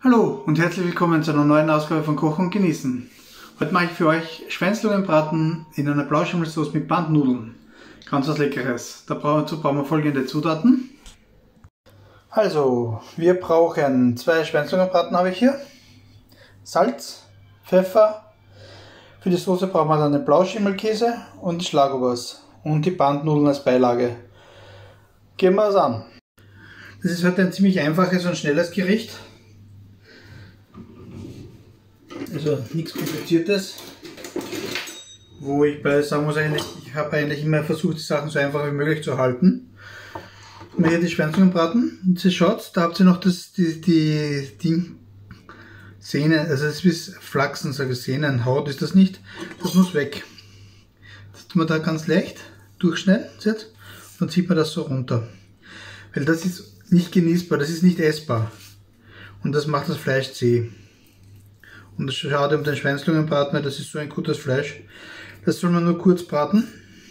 Hallo und herzlich willkommen zu einer neuen Ausgabe von Kochen und Genießen. Heute mache ich für euch Schweinslungenbraten in einer Blauschimmelsoße mit Bandnudeln. Ganz was Leckeres. Dazu brauchen wir folgende Zutaten. Also, wir brauchen 2 Schweinslungenbraten habe ich hier. Salz, Pfeffer. Für die Soße brauchen wir dann den Blauschimmelkäse und Schlagobers und die Bandnudeln als Beilage. Gehen wir es an. Das ist heute ein ziemlich einfaches und schnelles Gericht. Also nichts Kompliziertes, wo ich sagen muss, ich habe eigentlich immer versucht, die Sachen so einfach wie möglich zu halten. Und hier die Schweinslungenbraten, und ihr schaut, da habt ihr noch die Sehnen, also das ist Flachsen, sage ich, Sehnen, Haut ist das nicht, das muss weg. Das tut man da ganz leicht durchschneiden, seht? Dann zieht man das so runter. Weil das ist nicht genießbar, das ist nicht essbar. Und das macht das Fleisch zäh. Und das schade um den Schweinslungenbraten, weil das ist so ein gutes Fleisch. Das soll man nur kurz braten,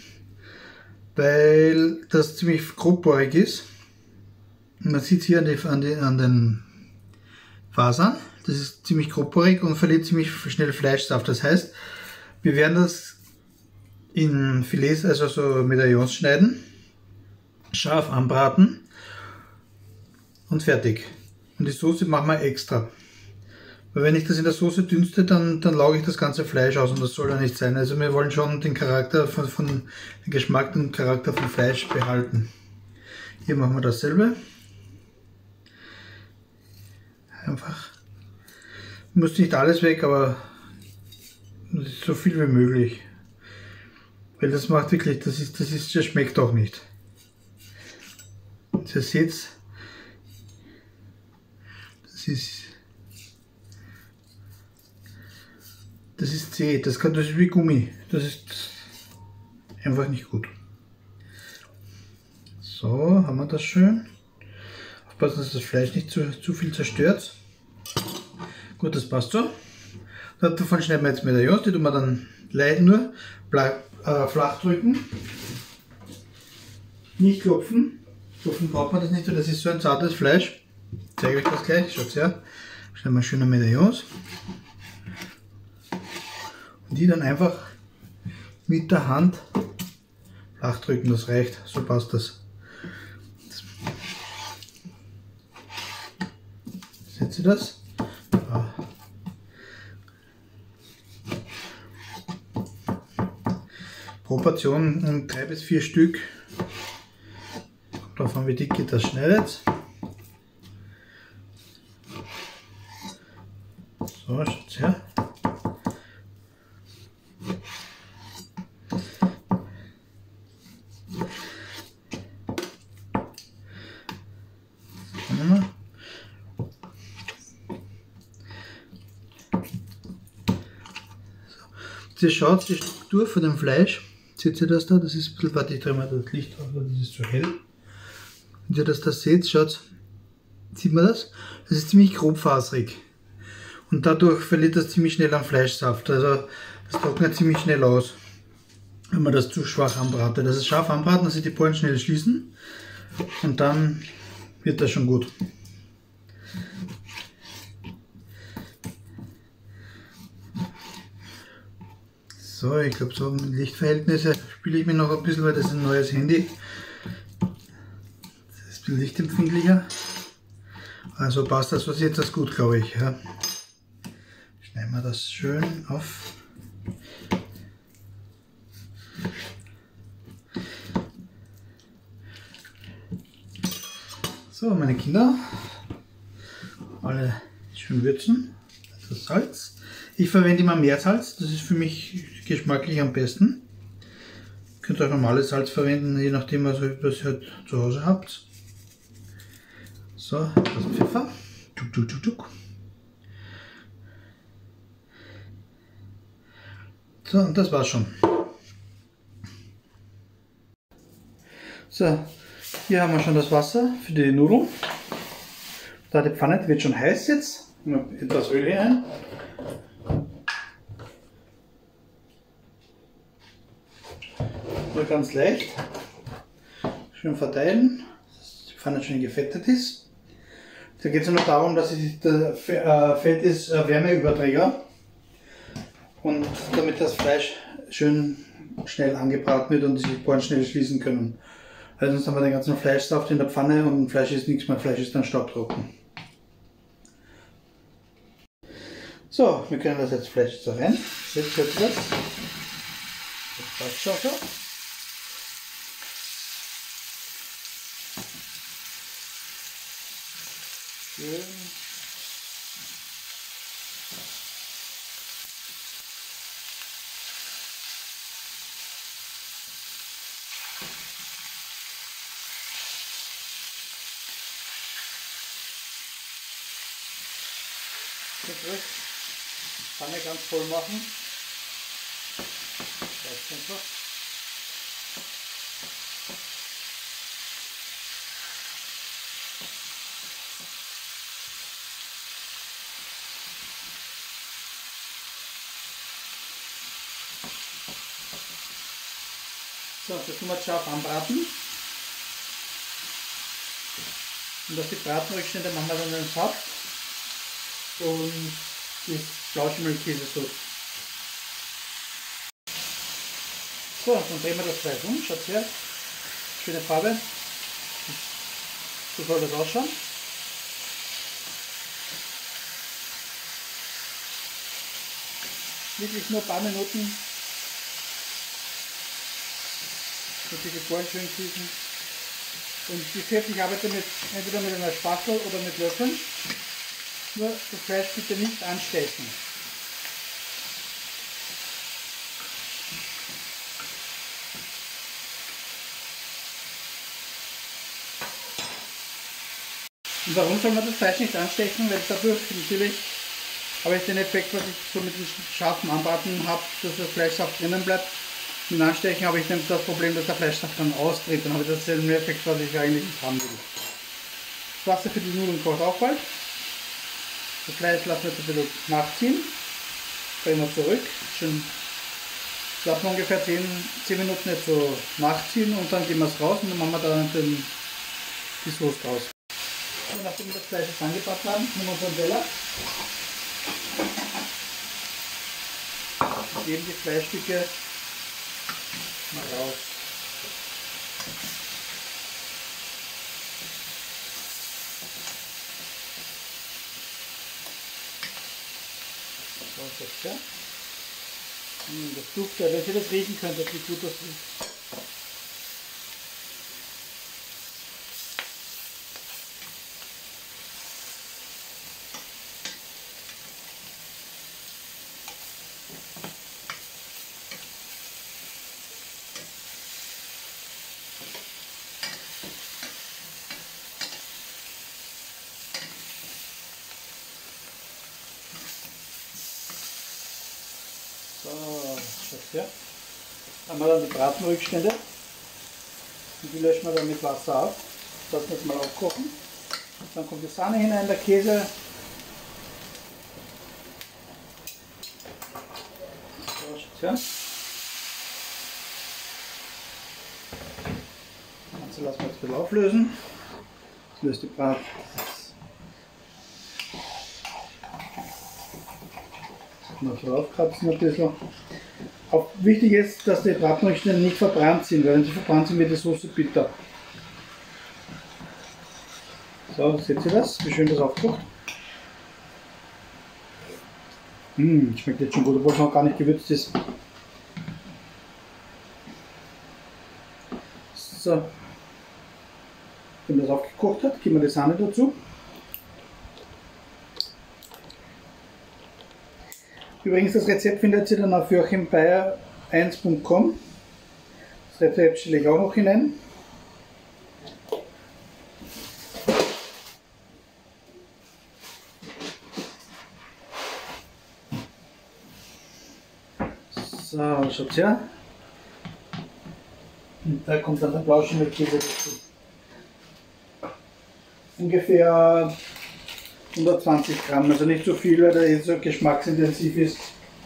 weil das ziemlich grobporig ist. Und man sieht es hier an den Fasern, das ist ziemlich grobporig und verliert ziemlich schnell Fleischsaft. Das heißt, wir werden das in Filets, also so Medaillons schneiden, scharf anbraten und fertig. Und die Soße machen wir extra. Weil wenn ich das in der Soße dünste, dann lauge ich das ganze Fleisch aus und das soll ja nicht sein. Also wir wollen schon den Charakter den Geschmack und Charakter von Fleisch behalten. Hier machen wir dasselbe. Einfach. Muss nicht alles weg, aber so viel wie möglich. Weil das macht wirklich, das schmeckt auch nicht. Ihr seht, das ist zäh, das ist wie Gummi, das ist einfach nicht gut. So, haben wir das schön. Aufpassen, dass das Fleisch nicht zu viel zerstört. Gut, das passt so. Davon schneiden wir jetzt Medaillons, die tun wir dann nur flach drücken. Nicht klopfen. Klopfen braucht man das nicht, weil das ist so ein zartes Fleisch. Ich zeige euch das gleich, schaut her. Schneiden wir schöne Medaillons. Und die dann einfach mit der Hand flach drücken, das reicht, so passt das. Seht ihr das? Ja. Pro Portion 3 bis 4 Stück. Kommt drauf an, wie dick ihr das schneidet. So, schaut's her. Ihr schaut die Struktur von dem Fleisch, seht ihr das da? Das ist ein bisschen, warte, ich drehe mal das Licht auf, weil das ist zu hell. Wenn ihr das da seht, schaut, sieht man das? Das ist ziemlich grobfaserig und dadurch verliert das ziemlich schnell an Fleischsaft. Also das trocknet ziemlich schnell aus, wenn man das zu schwach anbratet. Das ist scharf anbraten, dass sich die Poren schnell schließen und dann wird das schon gut. So, ich glaube, so mit Lichtverhältnisse spiele ich mir noch ein bisschen, weil das ist ein neues Handy. Das ist ein bisschen lichtempfindlicher. Also passt das, was jetzt das gut, glaube ich. Ja. Schneiden wir das schön auf. So, meine Kinder, alle schön würzen. Etwas Salz. Ich verwende immer Meersalz, das ist für mich geschmacklich am besten. Ihr könnt auch normales Salz verwenden, je nachdem, was ihr halt zu Hause habt. So, das Pfeffer. Tuk, tuk, tuk, tuk. So, und das war's schon. So, hier haben wir schon das Wasser für die Nudeln. Da die Pfanne, die wird schon heiß jetzt. Etwas Öl hier ein. Nur ganz leicht. Schön verteilen, dass die Pfanne schön gefettet ist. Da geht es nur darum, dass der Fett ist Wärmeüberträger und damit das Fleisch schön schnell angebraten wird und sich Poren schnell schließen können. Weil sonst haben wir den ganzen Fleischsaft in der Pfanne und Fleisch ist nichts mehr, Fleisch ist dann staubtrocken. So, wir können das jetzt Fleisch so rein. Jetzt hört ihr das. Das passt schon so. Schön. Zurück. Pfanne ganz voll machen. Reicht einfach. So, das tun wir scharf anbraten. Und auf die Bratenrückstände machen wir dann den Saft und die Blauschimmelkäsesoße. So, dann drehen wir das Fleisch um. Schaut her. Schöne Farbe. So soll das ausschauen. Wirklich nur ein paar Minuten. Mit diese Poren schön gießen. Und ich arbeite entweder mit einer Spachtel oder mit Löffeln. Nur das Fleisch bitte nicht anstechen. Und warum soll man das Fleisch nicht anstechen? Weil dadurch natürlich habe ich den Effekt, was ich so mit dem scharfen Anbraten habe, dass das Fleischsaft drinnen bleibt. Mit dem Anstechen habe ich dann das Problem, dass der Fleischsaft dann austritt. Dann habe ich denselben Effekt, was ich eigentlich nicht haben will. Das Wasser für die Nudeln kocht auch bald. Das Fleisch lassen wir jetzt ein bisschen nachziehen. Drehen wir zurück. Schön lassen wir ungefähr 10 Minuten jetzt so nachziehen und dann gehen wir es raus und dann machen wir da die Soße draus. Und nachdem wir das Fleisch jetzt angebraten haben, nehmen wir unseren Teller. Und geben die Fleischstücke mal raus. So, jetzt, ja. Das duftet, wenn ihr das riechen könnt, wie gut das riecht. So, ja. Dann haben wir dann die Bratenrückstände und die löschen wir dann mit Wasser ab. Lassen wir jetzt mal aufkochen. Dann kommt die Sahne hinein, der Käse. So, ja. Das Ganze lassen wir jetzt ein bisschen auflösen. Das löst die Brat. Noch draufkratzen ein bisschen. Auch wichtig ist, dass die Bratenrückstände nicht verbrannt sind, weil wenn sie verbrannt sind, wird die Soße bitter. So, seht ihr das? Wie schön das aufkocht. Schmeckt jetzt schon gut, obwohl es noch gar nicht gewürzt ist. So, wenn das aufgekocht hat, geben wir die Sahne dazu. Übrigens, das Rezept findet ihr dann auf joachimbayer1.com. Das Rezept stelle ich auch noch hinein. So, schaut her. Und da kommt dann der Blauschimmelkäse dazu. Ungefähr 120 Gramm, also nicht so viel, weil der jetzt so geschmacksintensiv ist.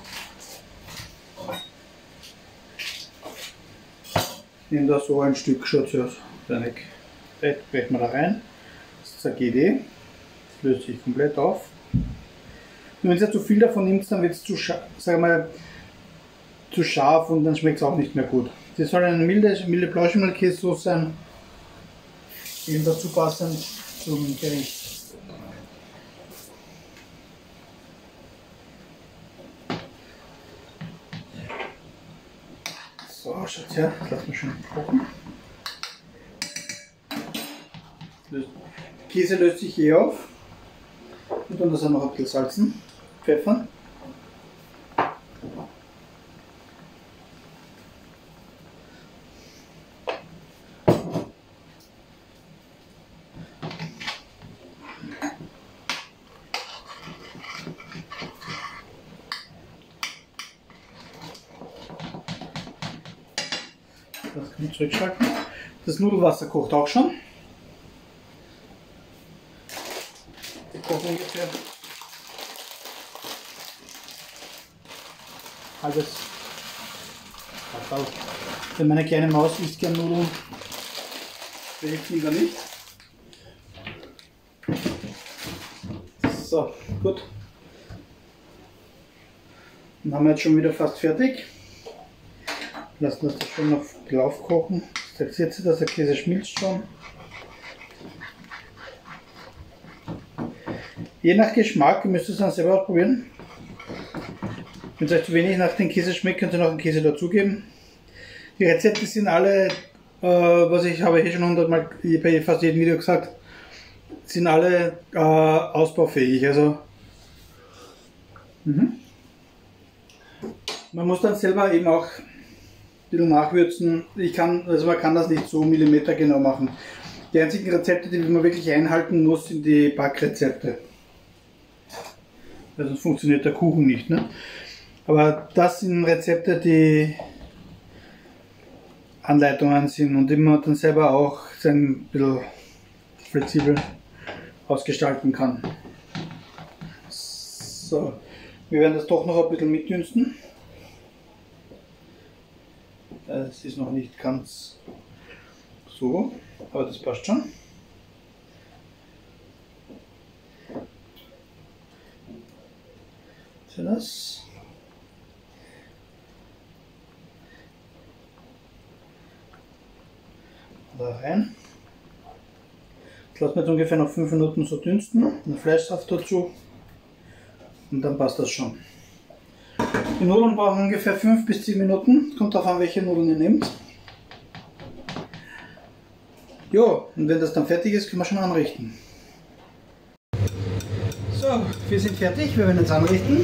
Ich nehme da so ein Stück, schaut so aus. Dann brechen wir da rein. Das zergeht eh. löst sich komplett auf. Und wenn ihr zu viel davon nimmt, dann wird es zu scharf und dann schmeckt es auch nicht mehr gut. Das soll eine milde Blauschimmelkäsesauce sein, eben dazu passend zum Gericht. So, schaut her, das lassen wir schön kochen. Käse löst sich eh auf. Und dann das auch noch ein bisschen salzen, pfeffern. Das kann ich zurückschalten. Das Nudelwasser kocht auch schon. Kocht ungefähr halbes. Denn meine kleine Maus isst gern Nudeln. Der hilft lieber nicht. So, gut. Dann haben wir jetzt schon wieder fast fertig. Lassen das schon noch aufkochen. Jetzt seht ihr, dass der Käse schmilzt schon. Je nach Geschmack, ihr müsst es dann selber ausprobieren. Wenn es euch zu wenig nach dem Käse schmeckt, könnt ihr noch einen Käse dazugeben. Die Rezepte sind alle, was ich habe hier schon 100-mal bei fast jedem Video gesagt, sind alle ausbaufähig. Also man muss dann selber eben auch ein bisschen nachwürzen. Man kann das nicht so millimetergenau machen. Die einzigen Rezepte, die man wirklich einhalten muss, sind die Backrezepte. Also sonst funktioniert der Kuchen nicht. Ne? Aber das sind Rezepte, die Anleitungen sind und die man dann selber auch ein bisschen flexibel ausgestalten kann. So, wir werden das doch noch ein bisschen mitdünsten. Es ist noch nicht ganz so, aber das passt schon. Seht ihr das? Da rein. Das lassen wir jetzt ungefähr noch 5 Minuten so dünsten. Ein Fleischsaft dazu und dann passt das schon. Die Nudeln brauchen ungefähr 5 bis 10 Minuten. Kommt darauf an, welche Nudeln ihr nehmt. Jo, und wenn das dann fertig ist, können wir schon anrichten. So, wir sind fertig. Wir werden jetzt anrichten.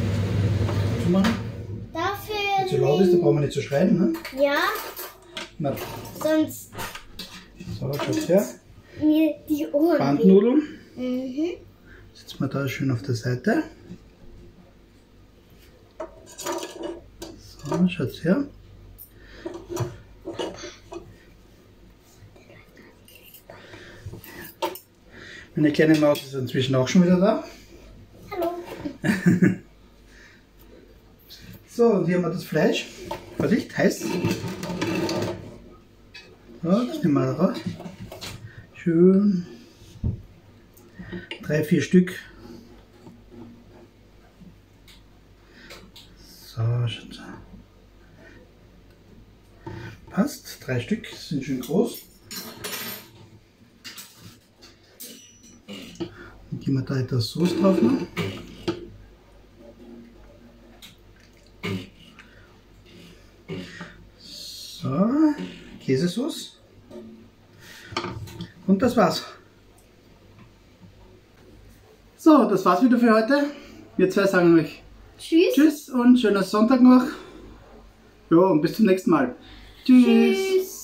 Dafür. Wenn es zu laut ist, dann brauchen wir nicht zu schreien. Ne? Ja. Na. Sonst. So, schaut her. Mir die Ohren. Bandnudeln. Mhm. Setzen wir da schön auf der Seite. So, schaut her. Meine kleine Maus ist inzwischen auch schon wieder da. Hallo. So, und hier haben wir das Fleisch. Vorsicht, heiß. So, das nehmen wir raus. Schön. 3, 4 Stück. So, schaut. Passt. 3 Stück, sind schön groß. Dann geben wir da etwas Soße drauf noch. So, Käsesauce. Und das war's. So, das war's wieder für heute. Wir zwei sagen euch Tschüss. Tschüss und schönen Sonntag noch. Ja, und bis zum nächsten Mal. Tschüss. Tschüss.